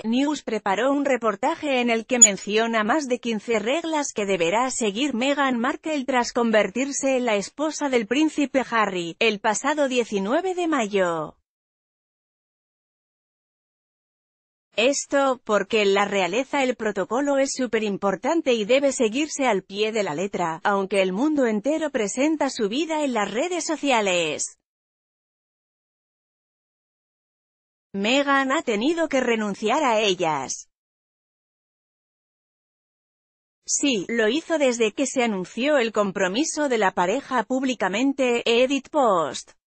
News preparó un reportaje en el que menciona más de 15 reglas que deberá seguir Meghan Markle tras convertirse en la esposa del príncipe Harry, el pasado 19 de mayo. Esto, porque en la realeza el protocolo es súper importante y debe seguirse al pie de la letra, aunque el mundo entero presenta su vida en las redes sociales. Meghan ha tenido que renunciar a ellas. Sí, lo hizo desde que se anunció el compromiso de la pareja públicamente, Edit Post.